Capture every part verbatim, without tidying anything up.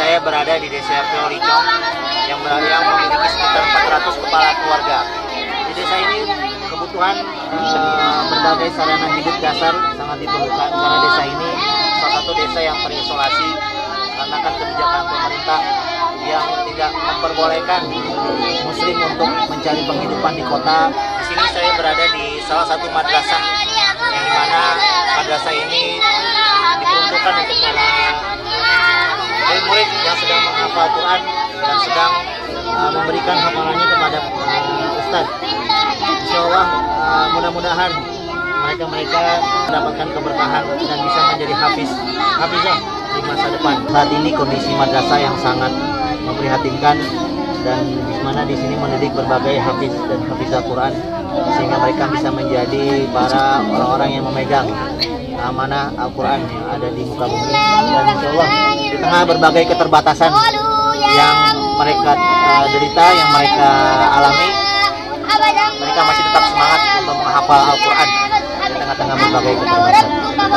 saya berada di Desa R T Licong yang berada yang memiliki sekitar empat ratus kepala keluarga. Di desa ini kebutuhan uh, berbagai sarana hidup dasar sangat diperlukan karena desa ini salah satu desa yang terisolasi karena kan kebijakan pemerintah yang tidak memperbolehkan muslim untuk mencari penghidupan di kota. Di sini saya berada di salah satu madrasah yang dimana madrasah ini diperuntukkan untuk para murid yang sedang menghafal Quran dan sedang uh, memberikan hafalannya kepada uh, Ustadz. Insya Allah uh, mudah-mudahan mereka-mereka mendapatkan keberkahan dan bisa menjadi hafiz hafizah di masa depan. Saat ini kondisi madrasah yang sangat memprihatinkan dan di mana di sini mendidik berbagai hafiz dan hafizah Quran sehingga mereka bisa menjadi para orang-orang yang memegang amanah Al-Quran yang ada di muka bumi. Dan insya Allah di tengah berbagai keterbatasan yang mereka uh, derita, yang mereka alami, mereka masih tetap semangat untuk menghafal Al-Quran di tengah-tengah berbagai keterbatasan.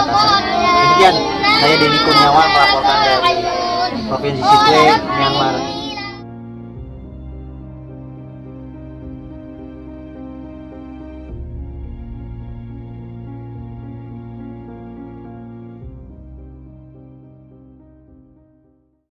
Demikian, saya Denny Kurniawan melaporkan dari Provinsi Sittwe, Myanmar.